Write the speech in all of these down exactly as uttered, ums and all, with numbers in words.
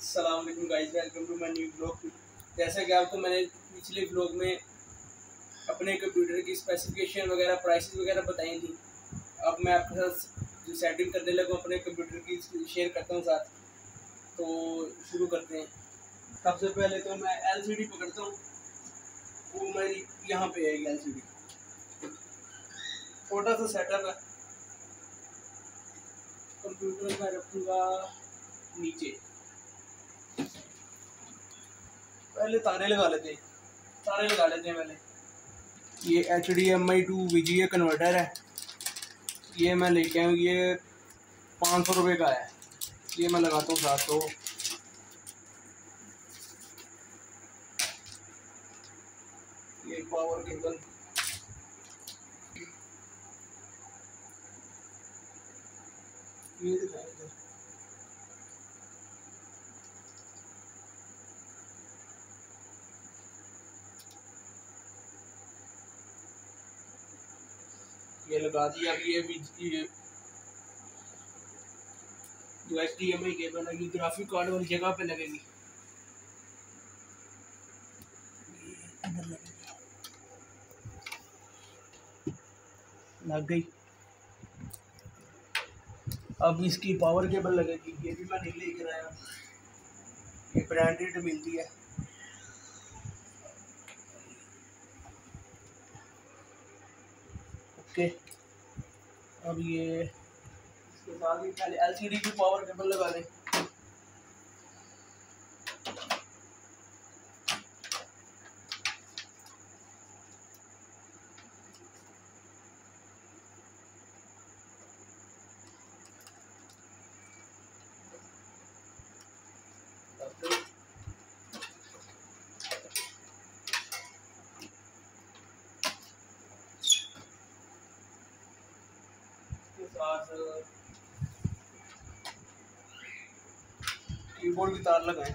अस्सलाम वालेकुम guys, welcome to my new blog. जैसा कि आपको मैंने पिछले ब्लॉग में अपने कंप्यूटर की स्पेसिफिकेशन वगैरह प्राइसेस वगैरह बताई थी। अब मैं आपके साथ जो सेटिंग करने लगा अपने कंप्यूटर की शेयर करता हूँ साथ। तो शुरू करते हैं। सबसे पहले तो मैं एलसीडी पकड़ता हूँ, वो मेरी यहाँ पे है एलसीडी। छोटा सा सेटअप है। कंप्यूटर में रखूँगा नीचे। पहले तारे लगा लेते हैं तारे लगा लेते हैं पहले। ये H D M I to V G A converter है। ये मैं लेके आऊँ, ये पाँच सौ रुपये का है। ये मैं लगाता हूँ साथ। तो ये पावर केबल, ये दिखाएं इधर। ये लगा दिया। अब ये भी जो H D M I cable है, ये ग्राफिक कार्ड वाली जगह पे लगेगी। लग गई। अब इसकी पावर केबल लगेगी। ये भी मैं नहीं लेकर आया, ये ब्रांडेड मिलती है। ओके, अब ये इसके साथ ही पहले एलसीडी की पावर केबल लगा लें। कीबोर्ड की तार लगाएं।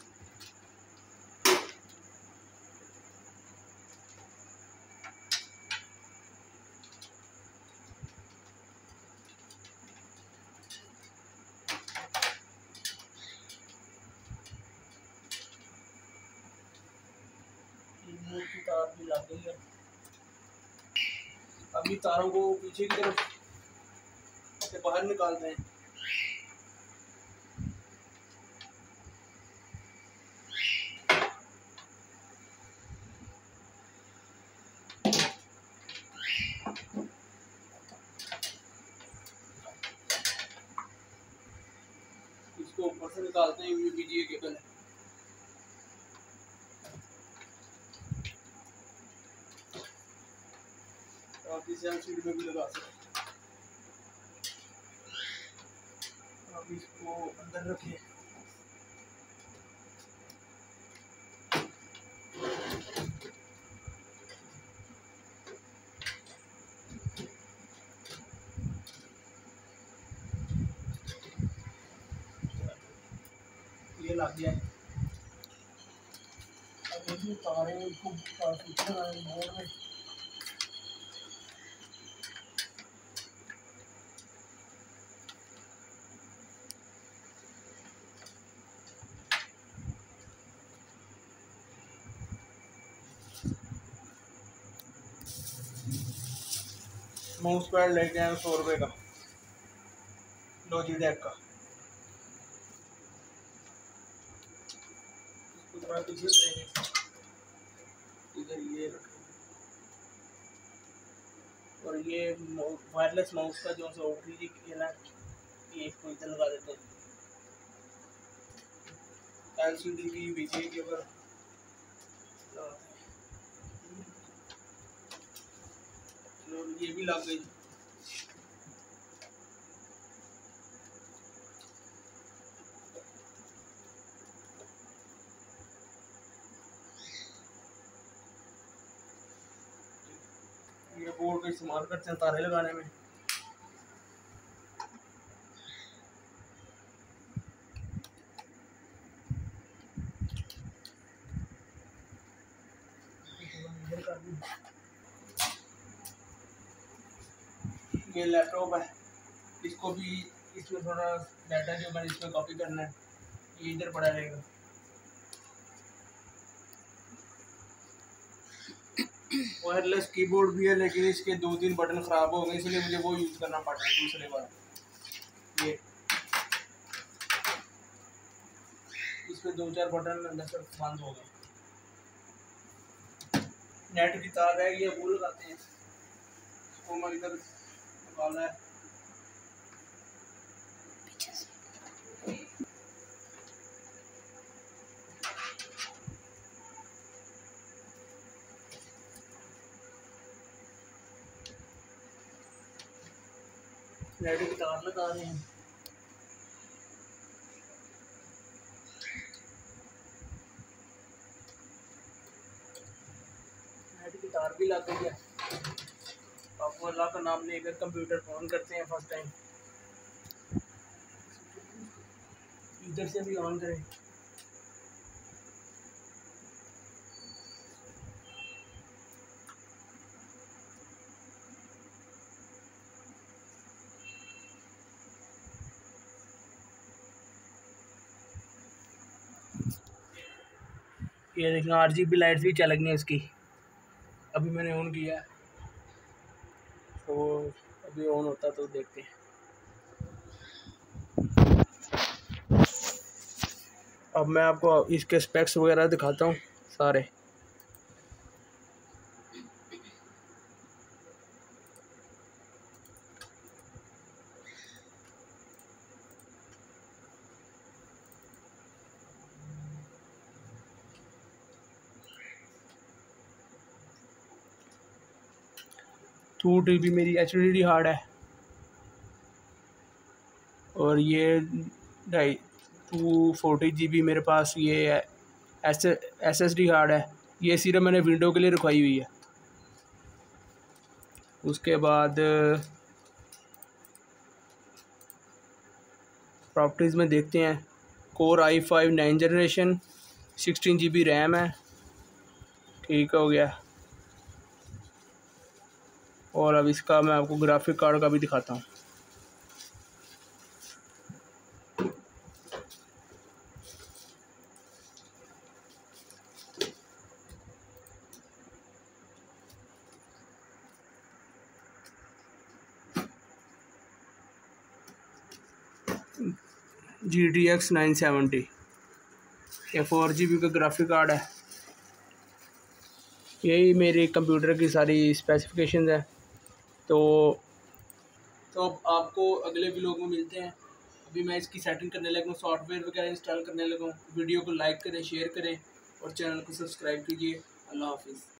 कीबोर्ड की तार भी लग गई है। अभी तारों को पीछे की तरफ से बाहर निकालते हैं। इसको ऊपर से निकालते हैं। ये बीजीए केबल है। आप इसे एलसीडी में भी लगा सकते हैं। अब इसको अंदर रखें। ये लग गया है। अब इसमें तारे को बोर्ड में माउस पैड लेके आए सौ रुपये का, लॉजिटेक का। इधर ये और ये वायरलेस माउस का जो सा ओटरी है ना, ये इसको इधर लगा देते हैं। एलसीडी की बीजीए केबल ये भी लग गई। ये बोर्ड का इस्तेमाल करते हैं तारे लगाने में। ये लैपटॉप है, इसको भी इसमें थोड़ा डाटा जो मैंने इसमें कॉपी करना है। ये इधर पड़ा रहेगा। वायरलेस कीबोर्ड भी है, लेकिन इसके दो तीन बटन ख़राब हो गए, इसलिए मुझे वो यूज़ करना पड़ रहा है दूसरे बार। ये इसके दो चार बटन अंदर से बंद हो गए। नेट की तार है, ये वो लगाते हैं, इसको मैं इधर निकालना है। नेट की तार लगा रहे हैं। नेट की तार भी लग गई है। आपको अल्लाह का नाम लेकर कंप्यूटर ऑन करते हैं फर्स्ट टाइम। इधर से भी ऑन करें। ये देखें आर जी बी लाइट्स भी चल गई हैं इसकी। अभी मैंने ऑन किया है, तो अभी ऑन होता तो देखते हैं। अब मैं आपको इसके स्पेक्स वगैरह दिखाता हूँ सारे। टू टी बी मेरी एच डी डी हार्ड है, और ये ढाई टू फोर्टी जी बी मेरे पास ये है S S S D hard है। ये सिर्फ मैंने विंडो के लिए रखवाई हुई है। उसके बाद प्रॉपर्टीज़ में देखते हैं। Core I five nine generation, sixteen G B RAM है, ठीक हो गया। और अब इसका मैं आपको ग्राफिक कार्ड का भी दिखाता हूँ। G T X nine seventy, ये फोर जी बी का ग्राफिक कार्ड है। यही मेरे कंप्यूटर की सारी स्पेसिफिकेशंस है। तो तो अब आपको अगले व्लॉग में मिलते हैं। अभी मैं इसकी सेटिंग करने लगा हूँ, सॉफ्टवेयर वगैरह इंस्टॉल करने लगा हूँ। वीडियो को लाइक करें, शेयर करें और चैनल को सब्सक्राइब कीजिए। अल्लाह हाफिज़।